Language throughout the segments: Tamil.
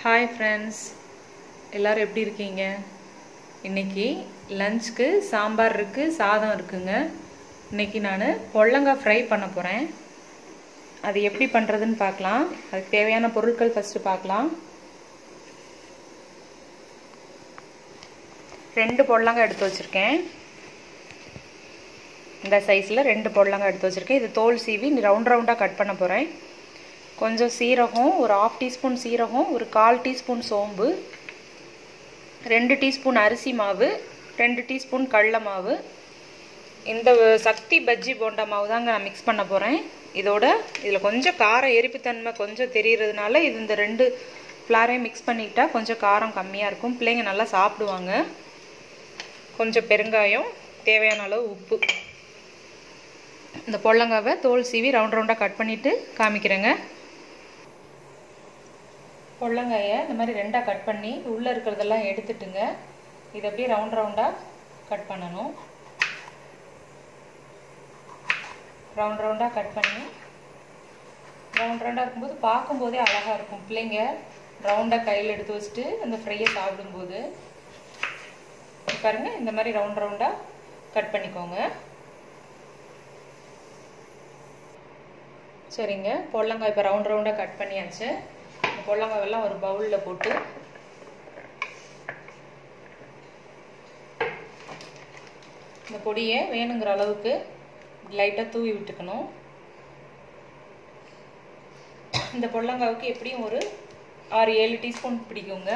ஹாய் ஃப்ரெண்ட்ஸ், எல்லோரும் எப்படி இருக்கீங்க? இன்றைக்கி லஞ்சுக்கு சாம்பார் இருக்குது, சாதம் இருக்குங்க. இன்றைக்கி நான் பொடலங்காய் ஃப்ரை பண்ண போகிறேன். அது எப்படி பண்ணுறதுன்னு பார்க்கலாம். அதுக்கு தேவையான பொருட்கள் ஃபஸ்ட்டு பார்க்கலாம். 2 பொடலங்காய் எடுத்து வச்சுருக்கேன். இந்த சைஸில் 2 பொடலங்காய் எடுத்து வச்சுருக்கேன். இது தோல் சீவி ரவுண்டாக கட் பண்ண போகிறேன். கொஞ்சம் சீரகம், ஒரு 1/2 டீஸ்பூன் சீரகம், ஒரு 1/4 டீஸ்பூன் சோம்பு, 2 டீஸ்பூன் அரிசி மாவு, 2 டீஸ்பூன் கடலை மாவு. இந்த சக்தி பஜ்ஜி போண்டா மாவு தாங்க நான் மிக்ஸ் பண்ண போகிறேன். இதில் கொஞ்சம் காரம் எரிப்புத்தன்மை கொஞ்சம் தெரிகிறதுனால இந்த 2 ஃப்ளாரையும் மிக்ஸ் பண்ணிக்கிட்டா கொஞ்சம் காரம் கம்மியாக இருக்கும். பிள்ளைங்க நல்லா சாப்பிடுவாங்க. கொஞ்சம் பெருங்காயம், தேவையான அளவு உப்பு. இந்த பொடலங்காவை தோல் சீவி ரவுண்டாக கட் பண்ணிவிட்டு காமிக்கிறேங்க. பொடலங்காயை இந்த மாதிரி 2ஆக கட் பண்ணி உள்ளே இருக்கிறதெல்லாம் எடுத்துட்டுங்க. இதை அப்படியே ரவுண்டாக கட் பண்ணணும். ரவுண்டாக கட் பண்ணி ரவுண்டாக இருக்கும்போது பார்க்கும்போதே அழகாக இருக்கும். பிள்ளைங்க ரவுண்டாக கையில் எடுத்து வச்சுட்டு அந்த ஃப்ரையை சாப்பிடும்போது பாருங்கள், இந்த மாதிரி ரவுண்டாக கட் பண்ணிக்கோங்க. சரிங்க, பொடலங்காய் இப்போ ரவுண்டாக கட் பண்ணியாச்சு. இந்த பொடலங்காயெல்லாம் ஒரு பவுலில் போட்டு இந்த பொடியை வேணுங்கிற அளவுக்கு லைட்டாக தூவி விட்டுக்கணும். இந்த பொடலங்காவுக்கு எப்படியும் ஒரு 6-7 டீஸ்பூன் பிடிக்குங்க.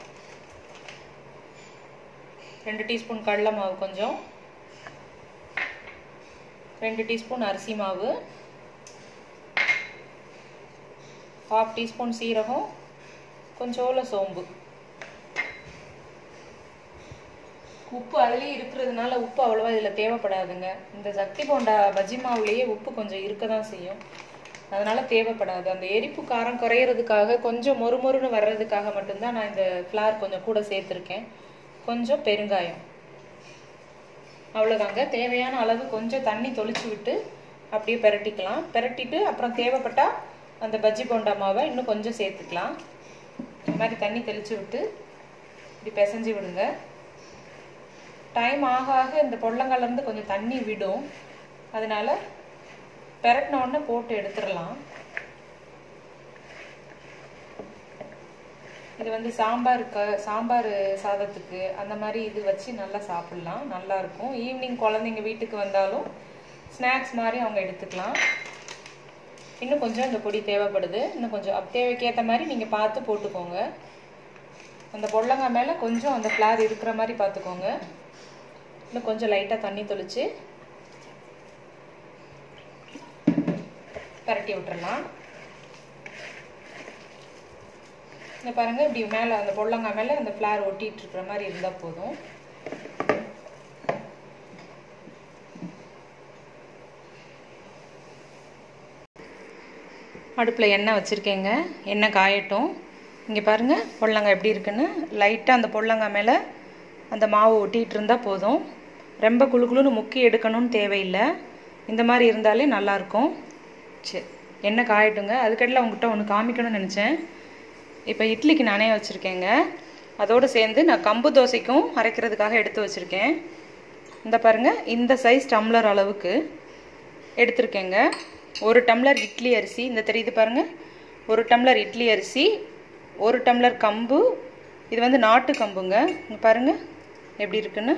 2 டீஸ்பூன் கடலை மாவு, கொஞ்சம் 2 டீஸ்பூன் அரிசி மாவு, 1/2 டீஸ்பூன் சீரகம், கொஞ்சோல சோம்பு. உப்பு அதிலே இருக்கிறதுனால உப்பு அவ்வளோவா இதில் தேவைப்படாதுங்க. இந்த சக்தி போண்டா பஜ்ஜி மாவுலேயே உப்பு கொஞ்சம் இருக்க தான் செய்யும், அதனால் தேவைப்படாது. அந்த எரிப்பு காரம் குறையிறதுக்காக, கொஞ்சம் மொறுமொறுன்னு வர்றதுக்காக மட்டும்தான் நான் இந்த ஃப்ளார் கொஞ்சம் கூட சேர்த்துருக்கேன். கொஞ்சம் பெருங்காயம், அவ்வளோதாங்க. தேவையான அளவு கொஞ்சம் தண்ணி தொளிச்சு விட்டு அப்படியே பிரட்டிக்கலாம். பிரட்டிட்டு அப்புறம் தேவைப்பட்டால் அந்த பஜ்ஜி போண்டா மாவை இன்னும் கொஞ்சம் சேர்த்துக்கலாம். இந்த மாதிரி தண்ணி தெளித்து விட்டு இப்படி பிசைஞ்சு விடுங்க. டைம் ஆக ஆக இந்த பொடலங்காயிலேருந்து கொஞ்சம் தண்ணி விடும், அதனால் பிரட்டின உடனே போட்டு எடுத்துடலாம். இது சாம்பார் சாதத்துக்கு அந்த மாதிரி இது வச்சு நல்லா சாப்பிட்லாம், நல்லாயிருக்கும். ஈவினிங் குழந்தைங்க வீட்டுக்கு வந்தாலும் ஸ்நாக்ஸ் மாதிரி அவங்க எடுத்துக்கலாம். இன்னும் கொஞ்சம் இந்த பொடி தேவைப்படுது. இன்னும் கொஞ்சம் தேவைக்கேற்ற மாதிரி நீங்கள் பார்த்து போட்டுக்கோங்க. அந்த பொடலங்காய் மேலே கொஞ்சம் அந்த ஃப்ளார் இருக்கிற மாதிரி பார்த்துக்கோங்க. இன்னும் கொஞ்சம் லைட்டாக தண்ணி தெளித்து பரட்டி விட்டுறலாம். இந்த பாருங்கள், இப்படி மேலே அந்த பொடலங்காய் மேலே அந்த ஃப்ளார் ஒட்டிகிட்டு இருக்கிற மாதிரி இருந்தால் போதும். அடுப்பில் எண்ணெய் வச்சுருக்கேங்க. எண்ணெய் காயட்டும். இங்கே பாருங்கள், பொடலங்காய் எப்படி இருக்குன்னு. லைட்டாக அந்த பொடலங்காய் மேலே அந்த மாவு ஒட்டிகிட்டு இருந்தால் போதும். ரொம்ப குழுக்குழுன்னு முக்கி எடுக்கணும்னு தேவையில்லை. இந்த மாதிரி இருந்தாலே நல்லாயிருக்கும். சரி, எண்ணெய் காயட்டுங்க. அதுக்கடையில் உங்கள்கிட்ட ஒன்று காமிக்கணும்னு நினச்சேன். இப்போ இட்லிக்கு நானே வச்சுருக்கேங்க. அதோடு சேர்ந்து நான் கம்பு தோசைக்கும் அரைக்கிறதுக்காக எடுத்து வச்சுருக்கேன். இந்த பாருங்கள், இந்த சைஸ் டம்ளர் அளவுக்கு எடுத்துருக்கேங்க. 1 டம்ளர் இட்லி அரிசி, இந்த தெரியுது பாருங்கள், 1 டம்ளர் இட்லி அரிசி, 1 டம்ளர் கம்பு. இது நாட்டு கம்புங்க. இங்கே பாருங்கள் எப்படி இருக்குன்னு.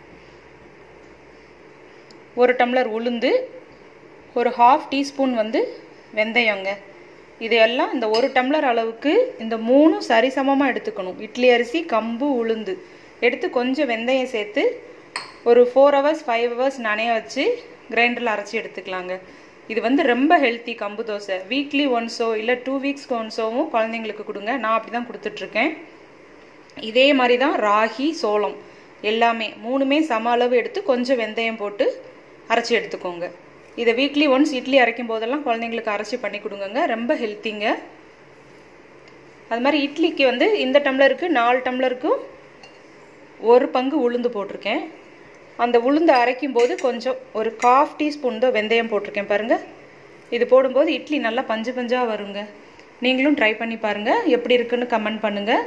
1 டம்ளர் உளுந்து, ஒரு 1/2 டீஸ்பூன் வெந்தயங்க. இதையெல்லாம் இந்த 1 டம்ளர் அளவுக்கு இந்த 3 சரிசமமாக எடுத்துக்கணும். இட்லி அரிசி, கம்பு, உளுந்து எடுத்து கொஞ்சம் வெந்தயம் சேர்த்து ஒரு 4 hours 5 hours நனைய வச்சு கிரைண்டரில் அரைச்சி எடுத்துக்கலாங்க. இது ரொம்ப ஹெல்த்தி கம்பு தோசை. வீக்லி ஒன்ஸோ இல்லை 2 வீக்ஸ்க்கு ஒன்ஸோவும் குழந்தைங்களுக்கு கொடுங்க. நான் அப்படி தான் கொடுத்துட்ருக்கேன். இதே மாதிரி தான் ராகி, சோளம் எல்லாமே 3மே சம அளவு எடுத்து கொஞ்சம் வெந்தயம் போட்டு அரைச்சி எடுத்துக்கோங்க. இதை வீக்லி ஒன்ஸ் இட்லி அரைக்கும் போதெல்லாம் குழந்தைங்களுக்கு அரைச்சி பண்ணி கொடுங்க. ரொம்ப ஹெல்த்திங்க. அது மாதிரி இட்லிக்கு இந்த டம்ளருக்கு 4 டம்ளருக்கும் 1 பங்கு உளுந்து போட்டிருக்கேன். அந்த உளுந்து அரைக்கும் போது கொஞ்சம் ஒரு 1/2 டீஸ்பூன் தான் வெந்தயம் போட்டிருக்கேன் பாருங்கள். இது போடும்போது இட்லி நல்லா பஞ்சு பஞ்சாக வருங்க. நீங்களும் ட்ரை பண்ணி பாருங்கள், எப்படி இருக்குன்னு கமெண்ட் பண்ணுங்கள்.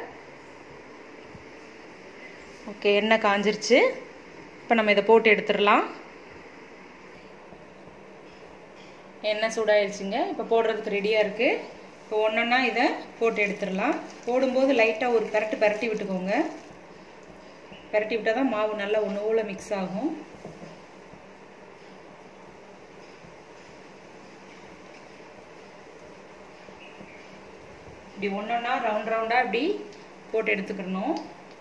ஓகே, எண்ணெய் காஞ்சிருச்சு. இப்போ நம்ம இதை போட்டு எடுத்துடலாம். எண்ணெய் சூடாயிடுச்சுங்க. இப்போ போடுறதுக்கு ரெடியாக இருக்குது. இப்போ ஒன்றொன்னா இதை போட்டு எடுத்துடலாம். போடும்போது லைட்டாக ஒரு பரட்டி விட்டுக்கோங்க. பரட்டி விட்டால் தான் மாவு நல்லா ஒன்று மிக்ஸ் ஆகும். இப்படி ஒன்றொன்னா ரவுண்டாக இப்படி போட்டு எடுத்துக்கணும்.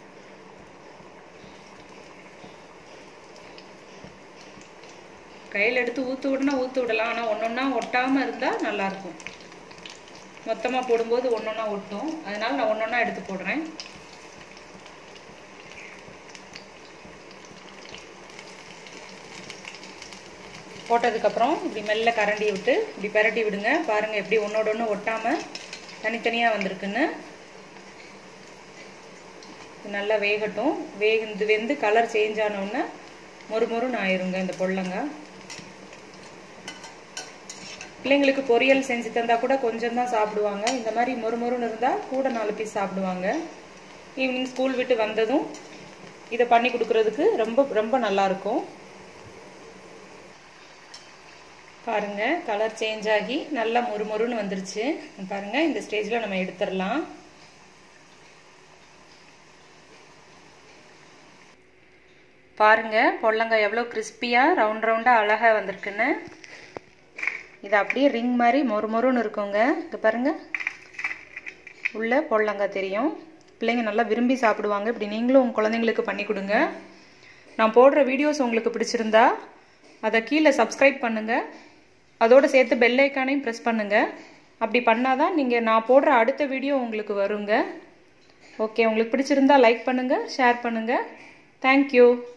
கையில் எடுத்து ஊற்று விடலாம். ஆனால் ஒன்றொன்னா ஒட்டாமல் இருந்தால் நல்லாயிருக்கும். மொத்தமாக போடும்போது ஒன்றொன்னா ஒட்டும். அதனால் நான் ஒன்றொன்னா எடுத்து போடுறேன். போட்டதுக்கப்புறம் இப்படி மெல்ல கரண்டி விட்டு இப்படி பரட்டி விடுங்க. பாருங்கள் எப்படி ஒன்றோட ஒன்று ஒட்டாமல் தனித்தனியாக வந்திருக்குன்னு. நல்லா வேகட்டும். வெந்து கலர் சேஞ்ச் ஆனோடனே மொறுமொறுன்னு ஆயிருங்க இந்த பொடலங்காய். பிள்ளைங்களுக்கு பொரியல் செஞ்சு தந்தால் கூட கொஞ்சம் தான் சாப்பிடுவாங்க. இந்த மாதிரி மொறுமொறுன்னு இருந்தால் கூட 4 பீஸ் சாப்பிடுவாங்க. ஈவினிங் ஸ்கூல் விட்டு வந்ததும் இதை பண்ணி கொடுக்குறதுக்கு ரொம்ப ரொம்ப நல்லாயிருக்கும். பாருங்கள், கலர் சேஞ்ச் ஆகி நல்லா மொறுமொறுன்னு வந்துருச்சு. பாருங்கள், இந்த ஸ்டேஜில் நம்ம எடுத்துடலாம். பாருங்கள், பொடலங்காய் எவ்வளோ கிறிஸ்பியாக ரவுண்டாக அழகாக வந்திருக்குன்னு. இது அப்படியே ரிங் மாதிரி மொறுமொறுன்னு இருக்குங்க. இது பாருங்கள், உள்ள பொடலங்காய் தெரியும். பிள்ளைங்க நல்லா விரும்பி சாப்பிடுவாங்க. இப்படி நீங்களும் உங்கள் குழந்தைங்களுக்கு பண்ணி கொடுங்க. நான் போடுற வீடியோஸ் உங்களுக்கு பிடிச்சிருந்தா அதை கீழே சப்ஸ்கிரைப் பண்ணுங்கள். அதோடு சேர்த்து பெல் ஐக்கானையும் ப்ரெஸ் பண்ணுங்கள். அப்படி பண்ணாதான் நான் போடுற அடுத்த வீடியோ உங்களுக்கு வருங்க. ஓகே, உங்களுக்கு பிடிச்சிருந்தா லைக் பண்ணுங்கள், ஷேர் பண்ணுங்கள். தேங்க்யூ.